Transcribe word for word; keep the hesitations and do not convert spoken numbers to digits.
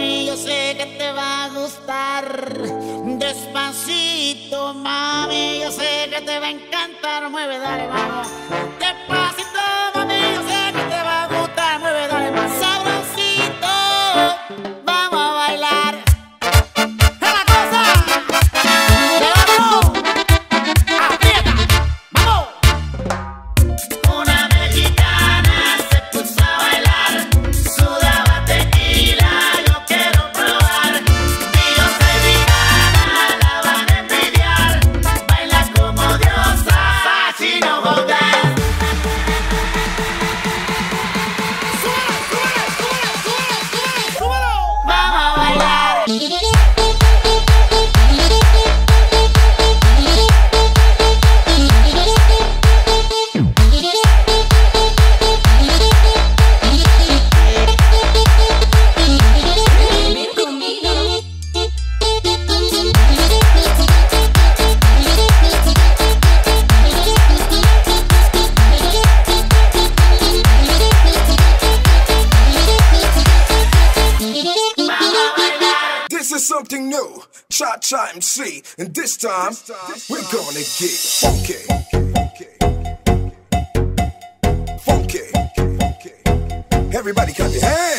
mami, yo sé que te va a gustar. Despacito, mami, yo sé que te va a encantar. Mueve, dale, vamos. Despacito, mami, yo sé que te va a gustar. Mueve, dale, más sabrosito. Vamos a bailar. ¡Es la cosa! ¡Llévalo! ¡Aprieta! ¡Vamos! Una mexicana se puso a bailar. Sudaba tequila, yo quiero probar. Y yo soy vegana, la van a envidiar. Baila como diosa, así no jodas. ¡Súbelo, súbelo, súbelo, súbelo, súbelo, súbelo! ¡Vamos a bailar! This is something new, Cha-Cha M C, and this time, we're gonna get funky. Funky. Everybody clap your hands.